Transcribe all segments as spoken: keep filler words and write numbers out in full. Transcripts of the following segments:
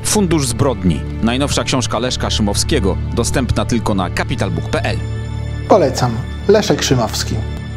Fundusz Zbrodni. Najnowsza książka Leszka Szymowskiego, dostępna tylko na capital book kropka p l. Polecam. Leszek Szymowski.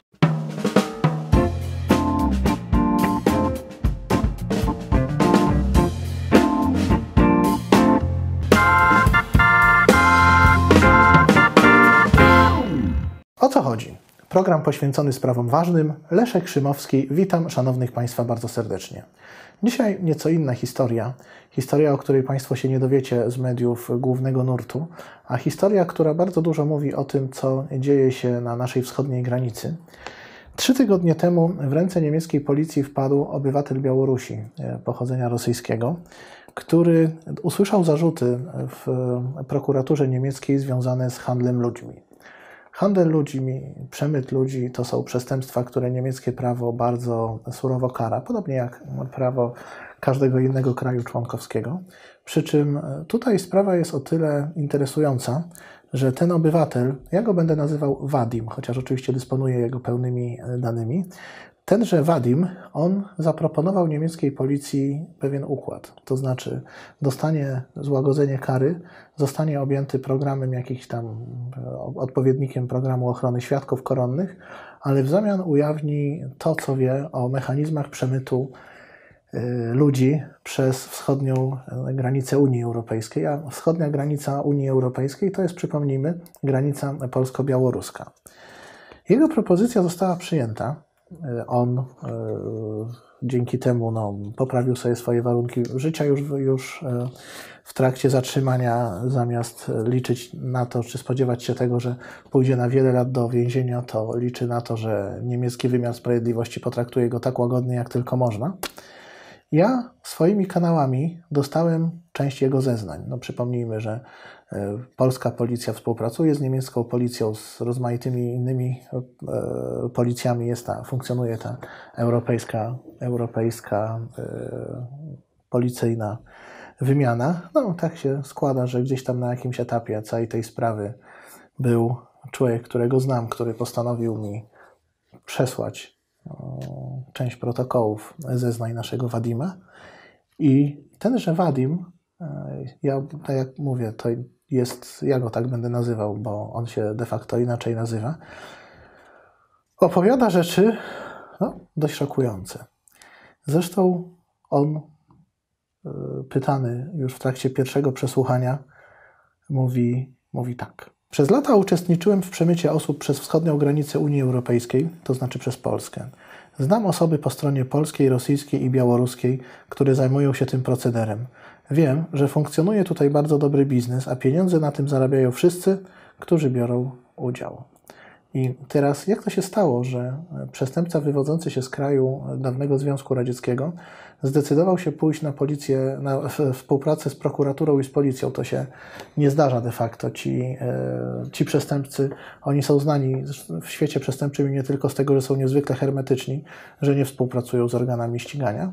O co chodzi? Program poświęcony sprawom ważnym. Leszek Szymowski. Witam szanownych Państwa bardzo serdecznie. Dzisiaj nieco inna historia. Historia, o której Państwo się nie dowiecie z mediów głównego nurtu, a historia, która bardzo dużo mówi o tym, co dzieje się na naszej wschodniej granicy. Trzy tygodnie temu w ręce niemieckiej policji wpadł obywatel Białorusi pochodzenia rosyjskiego, który usłyszał zarzuty w prokuraturze niemieckiej związane z handlem ludźmi. Handel ludźmi, przemyt ludzi to są przestępstwa, które niemieckie prawo bardzo surowo kara, podobnie jak prawo każdego innego kraju członkowskiego. Przy czym tutaj sprawa jest o tyle interesująca, że ten obywatel, ja go będę nazywał Wadim, chociaż oczywiście dysponuję jego pełnymi danymi, tenże Wadim, on zaproponował niemieckiej policji pewien układ, to znaczy dostanie złagodzenie kary, zostanie objęty programem jakichś tam, odpowiednikiem programu ochrony świadków koronnych, ale w zamian ujawni to, co wie o mechanizmach przemytu ludzi przez wschodnią granicę Unii Europejskiej, a wschodnia granica Unii Europejskiej to jest, przypomnijmy, granica polsko-białoruska. Jego propozycja została przyjęta. On e, dzięki temu no, poprawił sobie swoje warunki życia już, już e, w trakcie zatrzymania. Zamiast liczyć na to, czy spodziewać się tego, że pójdzie na wiele lat do więzienia, to liczy na to, że niemiecki wymiar sprawiedliwości potraktuje go tak łagodnie, jak tylko można. Ja swoimi kanałami dostałem część jego zeznań. No, przypomnijmy, że polska policja współpracuje z niemiecką policją, z rozmaitymi innymi e, policjami. Jest ta, funkcjonuje ta europejska, europejska e, policyjna wymiana. No tak się składa, że gdzieś tam na jakimś etapie całej tej sprawy był człowiek, którego znam, który postanowił mi przesłać część protokołów zeznań naszego Wadima. I tenże Wadim, ja tak jak mówię, to jest, ja go tak będę nazywał, bo on się de facto inaczej nazywa, opowiada rzeczy no, dość szokujące. Zresztą on, pytany już w trakcie pierwszego przesłuchania, mówi, mówi tak. Przez lata uczestniczyłem w przemycie osób przez wschodnią granicę Unii Europejskiej, to znaczy przez Polskę. Znam osoby po stronie polskiej, rosyjskiej i białoruskiej, które zajmują się tym procederem. Wiem, że funkcjonuje tutaj bardzo dobry biznes, a pieniądze na tym zarabiają wszyscy, którzy biorą udział. I teraz jak to się stało, że przestępca wywodzący się z kraju dawnego Związku Radzieckiego zdecydował się pójść na policję, na współpracę z prokuraturą i z policją? To się nie zdarza de facto. Ci, ci przestępcy, oni są znani w świecie przestępczym i nie tylko z tego, że są niezwykle hermetyczni, że nie współpracują z organami ścigania.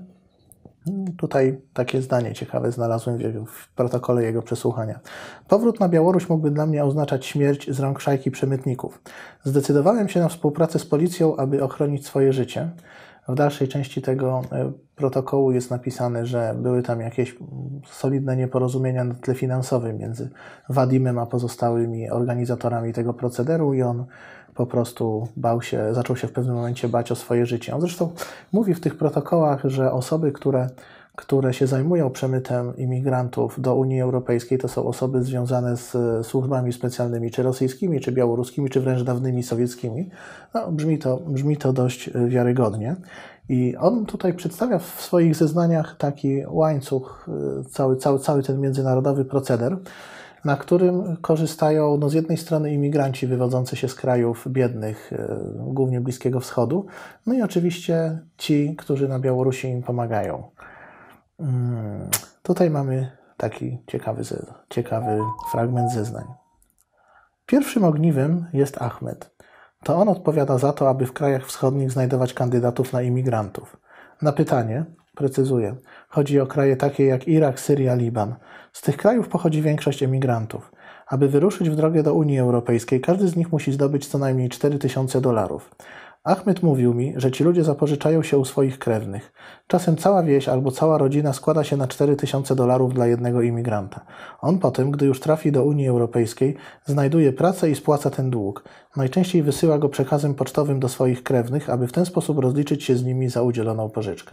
Tutaj takie zdanie ciekawe znalazłem w, jego, w protokole jego przesłuchania. Powrót na Białoruś mógłby dla mnie oznaczać śmierć z rąk szajki przemytników. Zdecydowałem się na współpracę z policją, aby ochronić swoje życie. W dalszej części tego protokołu jest napisane, że były tam jakieś solidne nieporozumienia na tle finansowym między Wadimem a pozostałymi organizatorami tego procederu i on po prostu bał się, zaczął się w pewnym momencie bać o swoje życie. On zresztą mówi w tych protokołach, że osoby, które, które się zajmują przemytem imigrantów do Unii Europejskiej, to są osoby związane z służbami specjalnymi, czy rosyjskimi, czy białoruskimi, czy wręcz dawnymi sowieckimi. No, brzmi to, brzmi to dość wiarygodnie. I on tutaj przedstawia w swoich zeznaniach taki łańcuch, cały, cały, cały ten międzynarodowy proceder, na którym korzystają no, z jednej strony imigranci wywodzący się z krajów biednych, głównie Bliskiego Wschodu, no i oczywiście ci, którzy na Białorusi im pomagają. Hmm. Tutaj mamy taki ciekawy, ciekawy fragment zeznań. Pierwszym ogniwem jest Ahmed. To on odpowiada za to, aby w krajach wschodnich znajdować kandydatów na imigrantów. Na pytanie, precyzuję, chodzi o kraje takie jak Irak, Syria, Liban. Z tych krajów pochodzi większość emigrantów. Aby wyruszyć w drogę do Unii Europejskiej, każdy z nich musi zdobyć co najmniej cztery tysiące dolarów. Ahmed mówił mi, że ci ludzie zapożyczają się u swoich krewnych. Czasem cała wieś albo cała rodzina składa się na cztery tysiące dolarów dla jednego imigranta. On potem, gdy już trafi do Unii Europejskiej, znajduje pracę i spłaca ten dług. Najczęściej wysyła go przekazem pocztowym do swoich krewnych, aby w ten sposób rozliczyć się z nimi za udzieloną pożyczkę.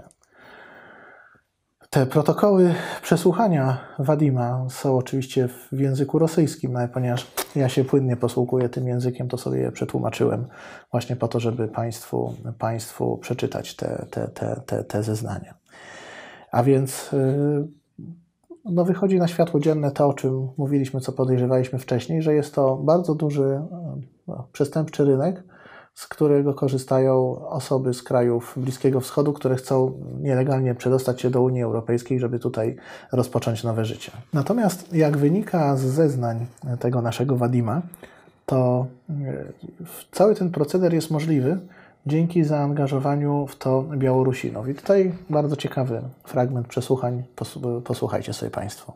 Te protokoły przesłuchania Wadima są oczywiście w języku rosyjskim, no, ponieważ ja się płynnie posługuję tym językiem, to sobie je przetłumaczyłem właśnie po to, żeby Państwu, państwu przeczytać te, te, te, te, te zeznania. A więc no, wychodzi na światło dzienne to, o czym mówiliśmy, co podejrzewaliśmy wcześniej, że jest to bardzo duży no, przestępczy rynek, z którego korzystają osoby z krajów Bliskiego Wschodu, które chcą nielegalnie przedostać się do Unii Europejskiej, żeby tutaj rozpocząć nowe życie. Natomiast jak wynika z zeznań tego naszego Wadima, to cały ten proceder jest możliwy dzięki zaangażowaniu w to Białorusinów. I tutaj bardzo ciekawy fragment przesłuchań, posłuchajcie sobie Państwo.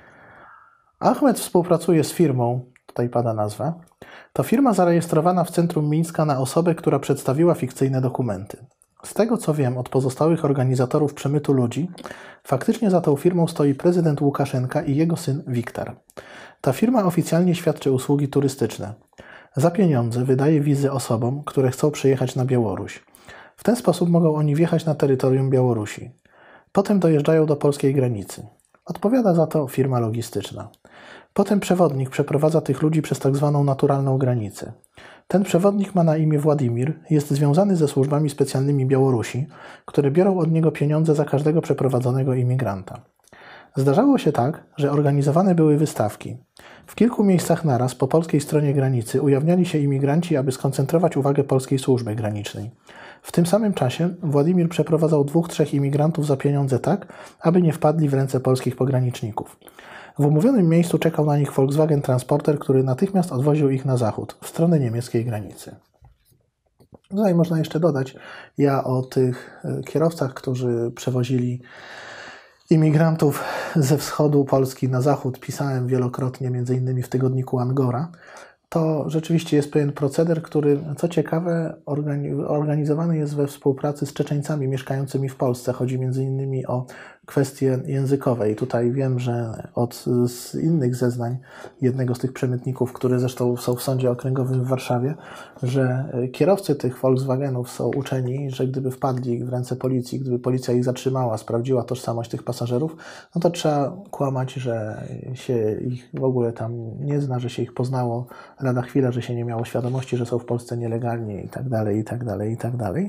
Ahmed współpracuje z firmą, tutaj pada nazwa, to firma zarejestrowana w centrum Mińska na osobę, która przedstawiła fikcyjne dokumenty. Z tego co wiem od pozostałych organizatorów przemytu ludzi, faktycznie za tą firmą stoi prezydent Łukaszenka i jego syn Wiktor. Ta firma oficjalnie świadczy usługi turystyczne. Za pieniądze wydaje wizy osobom, które chcą przyjechać na Białoruś. W ten sposób mogą oni wjechać na terytorium Białorusi. Potem dojeżdżają do polskiej granicy. Odpowiada za to firma logistyczna. Potem przewodnik przeprowadza tych ludzi przez tak zwaną naturalną granicę. Ten przewodnik ma na imię Władimir, jest związany ze służbami specjalnymi Białorusi, które biorą od niego pieniądze za każdego przeprowadzonego imigranta. Zdarzało się tak, że organizowane były wystawki. W kilku miejscach naraz po polskiej stronie granicy ujawniali się imigranci, aby skoncentrować uwagę polskiej służby granicznej. W tym samym czasie Władimir przeprowadzał dwóch, trzech imigrantów za pieniądze tak, aby nie wpadli w ręce polskich pograniczników. W umówionym miejscu czekał na nich Volkswagen Transporter, który natychmiast odwoził ich na zachód, w stronę niemieckiej granicy. Tutaj można jeszcze dodać, ja o tych kierowcach, którzy przewozili imigrantów ze wschodu Polski na zachód pisałem wielokrotnie, między innymi w tygodniku Angora. To rzeczywiście jest pewien proceder, który, co ciekawe, organizowany jest we współpracy z Czeczeńcami mieszkającymi w Polsce. Chodzi między innymi o kwestie językowe. I tutaj wiem, że od z innych zeznań jednego z tych przemytników, które zresztą są w sądzie okręgowym w Warszawie, że kierowcy tych Volkswagenów są uczeni, że gdyby wpadli w ręce policji, gdyby policja ich zatrzymała, sprawdziła tożsamość tych pasażerów, no to trzeba kłamać, że się ich w ogóle tam nie zna, że się ich poznało lada chwila, że się nie miało świadomości, że są w Polsce nielegalnie i tak dalej, i tak dalej, i tak dalej.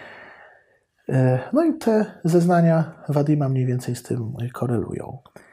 No i te zeznania Wadima mniej więcej z tym korelują.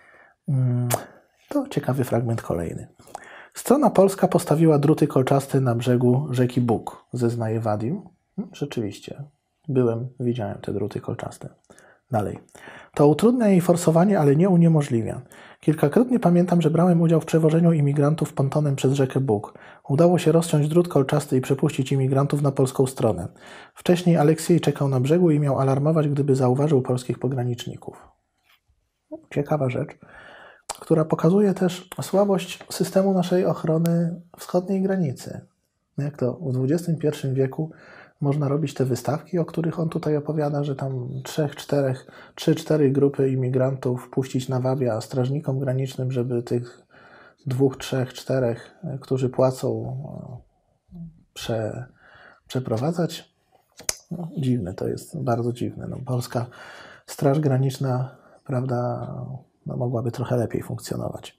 To ciekawy fragment kolejny. Strona polska postawiła druty kolczaste na brzegu rzeki Bug, zeznaje Wadim. Rzeczywiście, byłem, widziałem te druty kolczaste. Dalej. To utrudnia jej forsowanie, ale nie uniemożliwia. Kilkakrotnie pamiętam, że brałem udział w przewożeniu imigrantów pontonem przez rzekę Bug. Udało się rozciąć drut kolczasty i przepuścić imigrantów na polską stronę. Wcześniej Aleksiej czekał na brzegu i miał alarmować, gdyby zauważył polskich pograniczników. Ciekawa rzecz, która pokazuje też słabość systemu naszej ochrony wschodniej granicy. Jak to w dwudziestym pierwszym wieku można robić te wystawki, o których on tutaj opowiada, że tam trzech, czterech, trzy, cztery grupy imigrantów puścić na wabia strażnikom granicznym, żeby tych dwóch, trzech, czterech, którzy płacą, prze, przeprowadzać. No, dziwne to jest, bardzo dziwne. No, polska Straż Graniczna, prawda, no, mogłaby trochę lepiej funkcjonować.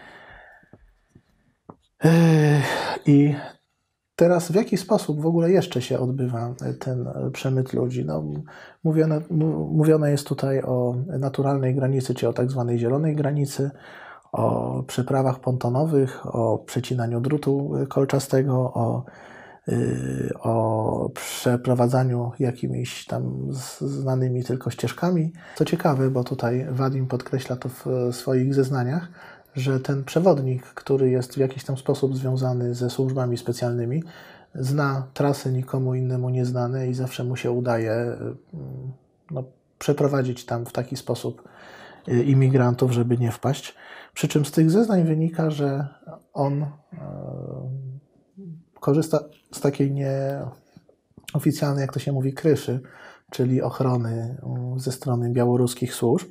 Yy, I teraz w jaki sposób w ogóle jeszcze się odbywa ten przemyt ludzi? No, mówione, mówione jest tutaj o naturalnej granicy, czy o tak zwanej zielonej granicy, o przeprawach pontonowych, o przecinaniu drutu kolczastego, o, yy, o przeprowadzaniu jakimiś tam znanymi tylko ścieżkami. Co ciekawe, bo tutaj Wadim podkreśla to w swoich zeznaniach, że ten przewodnik, który jest w jakiś tam sposób związany ze służbami specjalnymi, zna trasy nikomu innemu nieznane i zawsze mu się udaje no, przeprowadzić tam w taki sposób imigrantów, żeby nie wpaść. Przy czym z tych zeznań wynika, że on e, korzysta z takiej nie, oficjalnej, jak to się mówi, kryszy, czyli ochrony ze strony białoruskich służb.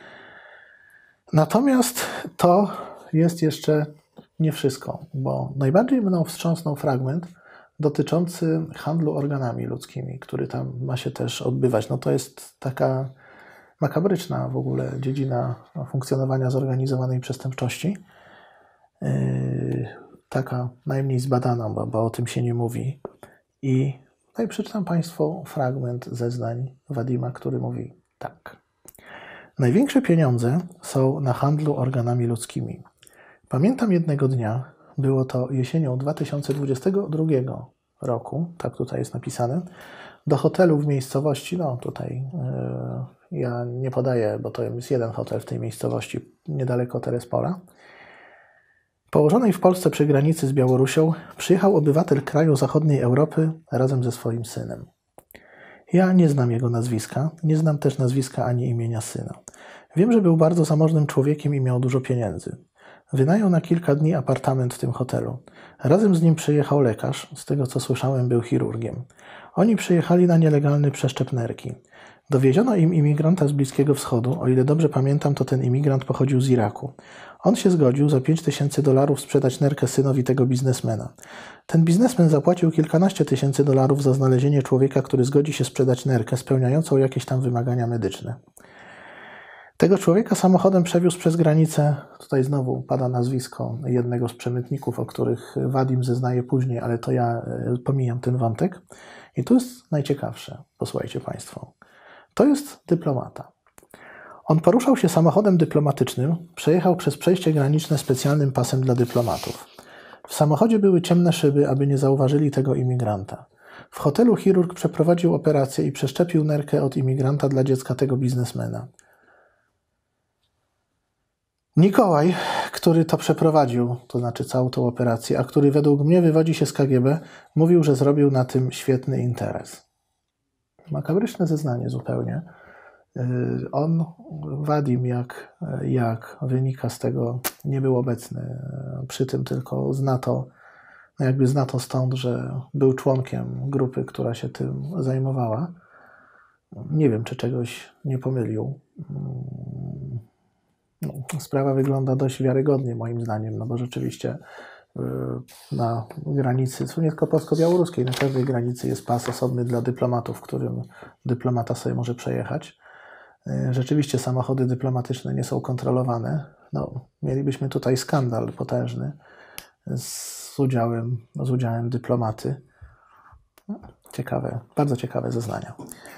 Natomiast to jest jeszcze nie wszystko, bo najbardziej mną wstrząsnął fragment dotyczący handlu organami ludzkimi, który tam ma się też odbywać. No to jest taka makabryczna w ogóle dziedzina funkcjonowania zorganizowanej przestępczości. Yy, taka najmniej zbadana, bo, bo o tym się nie mówi. I tutaj przeczytam Państwu fragment zeznań Wadima, który mówi tak. Największe pieniądze są na handlu organami ludzkimi. Pamiętam jednego dnia, było to jesienią dwa tysiące dwudziestego drugiego roku, tak tutaj jest napisane, do hotelu w miejscowości, no tutaj yy, ja nie podaję, bo to jest jeden hotel w tej miejscowości, niedaleko Terespora, położonej w Polsce przy granicy z Białorusią, przyjechał obywatel kraju zachodniej Europy razem ze swoim synem. Ja nie znam jego nazwiska, nie znam też nazwiska ani imienia syna. Wiem, że był bardzo zamożnym człowiekiem i miał dużo pieniędzy. Wynajął na kilka dni apartament w tym hotelu. Razem z nim przyjechał lekarz, z tego co słyszałem był chirurgiem. Oni przyjechali na nielegalny przeszczep nerki. Dowieziono im imigranta z Bliskiego Wschodu, o ile dobrze pamiętam, to ten imigrant pochodził z Iraku. On się zgodził za pięć tysięcy dolarów sprzedać nerkę synowi tego biznesmena. Ten biznesmen zapłacił kilkanaście tysięcy dolarów za znalezienie człowieka, który zgodzi się sprzedać nerkę spełniającą jakieś tam wymagania medyczne. Tego człowieka samochodem przewiózł przez granicę, tutaj znowu pada nazwisko jednego z przemytników, o których Wadim zeznaje później, ale to ja pomijam ten wątek. I tu jest najciekawsze, posłuchajcie Państwo. To jest dyplomata. On poruszał się samochodem dyplomatycznym, przejechał przez przejście graniczne specjalnym pasem dla dyplomatów. W samochodzie były ciemne szyby, aby nie zauważyli tego imigranta. W hotelu chirurg przeprowadził operację i przeszczepił nerkę od imigranta dla dziecka tego biznesmena. Nikołaj, który to przeprowadził, to znaczy całą tą operację, a który według mnie wywodzi się z K G B, mówił, że zrobił na tym świetny interes. Makabryczne zeznanie zupełnie. On, Wadim, jak, jak wynika z tego, nie był obecny przy tym, tylko zna to, no jakby zna to stąd, że był członkiem grupy, która się tym zajmowała. Nie wiem, czy czegoś nie pomylił. No, sprawa wygląda dość wiarygodnie moim zdaniem, no bo rzeczywiście na granicy, co nie tylko polsko-białoruskiej, na każdej granicy jest pas osobny dla dyplomatów, którym dyplomata sobie może przejechać. Rzeczywiście samochody dyplomatyczne nie są kontrolowane. No, mielibyśmy tutaj skandal potężny z udziałem, z udziałem dyplomaty. Ciekawe, bardzo ciekawe zeznania.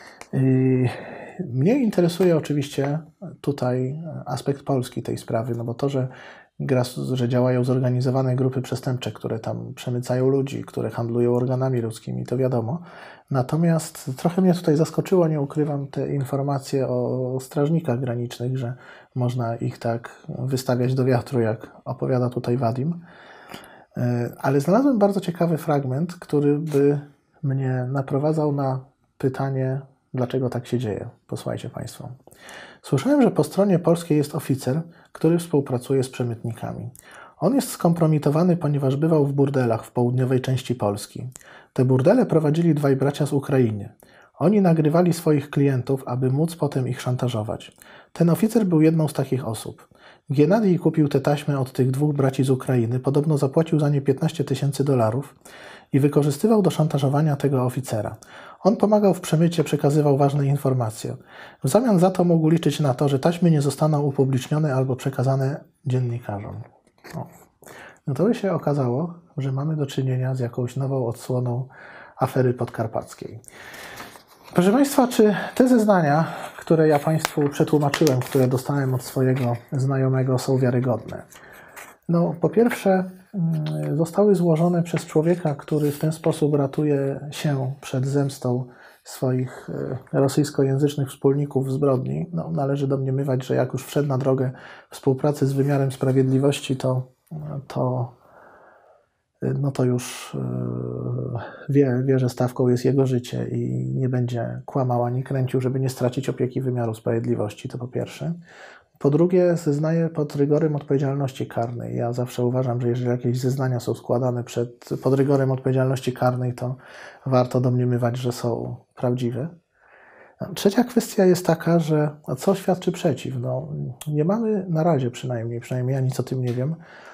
Mnie interesuje oczywiście tutaj aspekt polski tej sprawy, no bo to, że, że działają zorganizowane grupy przestępcze, które tam przemycają ludzi, które handlują organami ludzkimi, to wiadomo. Natomiast trochę mnie tutaj zaskoczyło, nie ukrywam, te informacje o strażnikach granicznych, że można ich tak wystawiać do wiatru, jak opowiada tutaj Wadim. Ale znalazłem bardzo ciekawy fragment, który by mnie naprowadzał na pytanie, dlaczego tak się dzieje. Posłuchajcie Państwo. Słyszałem, że po stronie polskiej jest oficer, który współpracuje z przemytnikami. On jest skompromitowany, ponieważ bywał w burdelach w południowej części Polski. Te burdele prowadzili dwaj bracia z Ukrainy. Oni nagrywali swoich klientów, aby móc potem ich szantażować. Ten oficer był jedną z takich osób. Giennadij kupił te taśmy od tych dwóch braci z Ukrainy, podobno zapłacił za nie piętnaście tysięcy dolarów i wykorzystywał do szantażowania tego oficera. On pomagał w przemycie, przekazywał ważne informacje. W zamian za to mógł liczyć na to, że taśmy nie zostaną upublicznione albo przekazane dziennikarzom. O. No to by się okazało, że mamy do czynienia z jakąś nową odsłoną afery podkarpackiej. Proszę Państwa, czy te zeznania, które ja Państwu przetłumaczyłem, które dostałem od swojego znajomego, są wiarygodne? No, po pierwsze, zostały złożone przez człowieka, który w ten sposób ratuje się przed zemstą swoich rosyjskojęzycznych wspólników w zbrodni. No, należy domniemywać, że jak już wszedł na drogę współpracy z wymiarem sprawiedliwości, to, to, no to już wie, wie, że stawką jest jego życie i nie będzie kłamał ani kręcił, żeby nie stracić opieki wymiaru sprawiedliwości, to po pierwsze. Po drugie, zeznaje pod rygorem odpowiedzialności karnej. Ja zawsze uważam, że jeżeli jakieś zeznania są składane przed, pod rygorem odpowiedzialności karnej, to warto domniemywać, że są prawdziwe. Trzecia kwestia jest taka, że a co świadczy przeciw? No, nie mamy na razie przynajmniej, przynajmniej ja nic o tym nie wiem,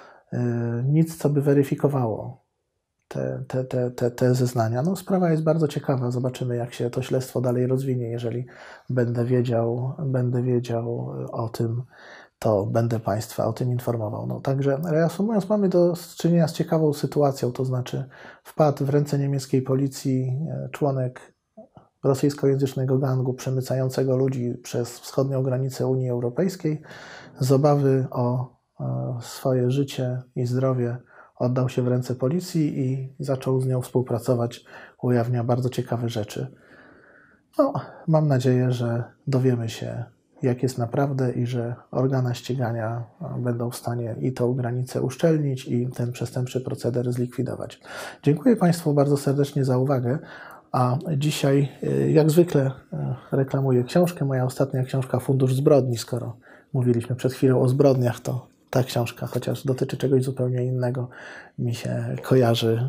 nic, co by weryfikowało te, te, te, te, te zeznania. No, sprawa jest bardzo ciekawa. Zobaczymy, jak się to śledztwo dalej rozwinie. Jeżeli będę wiedział, będę wiedział o tym, to będę Państwa o tym informował. No, także reasumując, mamy do czynienia z ciekawą sytuacją, to znaczy wpadł w ręce niemieckiej policji członek rosyjskojęzycznego gangu przemycającego ludzi przez wschodnią granicę Unii Europejskiej. Z obawy o swoje życie i zdrowie oddał się w ręce policji i zaczął z nią współpracować. Ujawnia bardzo ciekawe rzeczy. No, mam nadzieję, że dowiemy się, jak jest naprawdę i że organa ścigania będą w stanie i tą granicę uszczelnić i ten przestępczy proceder zlikwidować. Dziękuję Państwu bardzo serdecznie za uwagę. A dzisiaj, jak zwykle, reklamuję książkę. Moja ostatnia książka Fundusz Zbrodni. Skoro mówiliśmy przed chwilą o zbrodniach, to ta książka, chociaż dotyczy czegoś zupełnie innego, mi się kojarzy,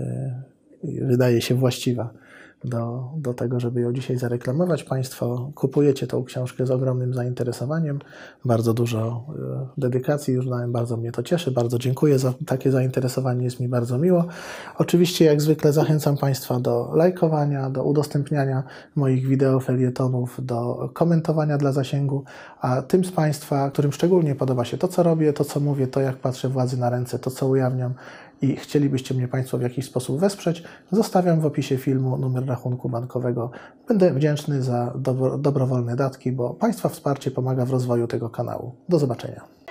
yy, wydaje się właściwa do, do tego, żeby ją dzisiaj zareklamować. Państwo kupujecie tą książkę z ogromnym zainteresowaniem. Bardzo dużo yy, dedykacji już dałem, bardzo mnie to cieszy. Bardzo dziękuję za takie zainteresowanie, jest mi bardzo miło. Oczywiście, jak zwykle, zachęcam Państwa do lajkowania, do udostępniania moich wideo felietonów, do komentowania dla zasięgu, a tym z Państwa, którym szczególnie podoba się to, co robię, to, co mówię, to, jak patrzę władzy na ręce, to, co ujawniam i chcielibyście mnie Państwo w jakiś sposób wesprzeć, zostawiam w opisie filmu numer rachunku bankowego. Będę wdzięczny za dobro, dobrowolne datki, bo Państwa wsparcie pomaga w rozwoju tego kanału. Do zobaczenia.